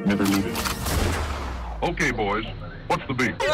never needed. Okay, boys, what's the beat?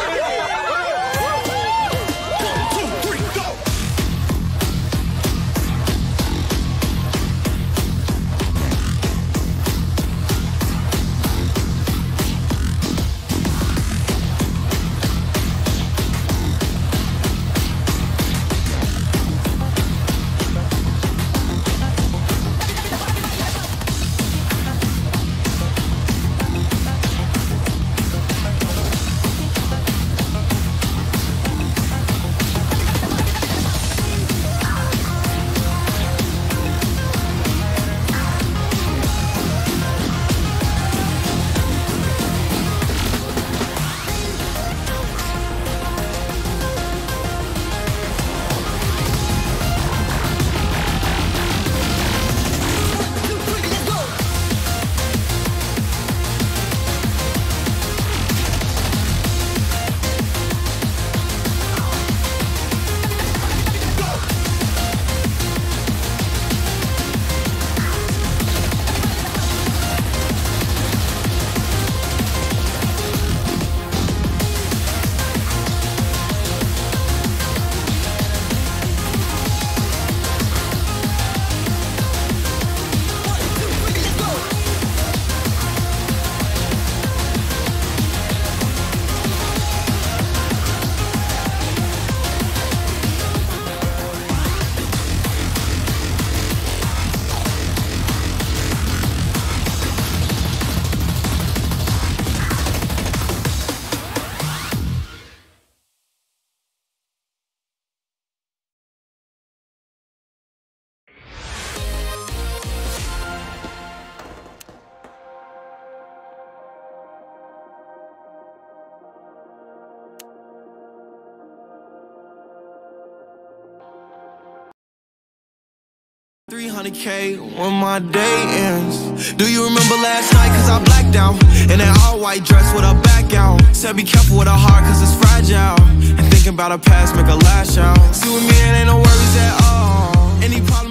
$300K when my day ends. Do you remember last night? Cause I blacked out in an all-white dress with a back out. Said be careful with a heart cause it's fragile. And thinking about her past make her lash out. See with me it ain't no worries at all. Any problem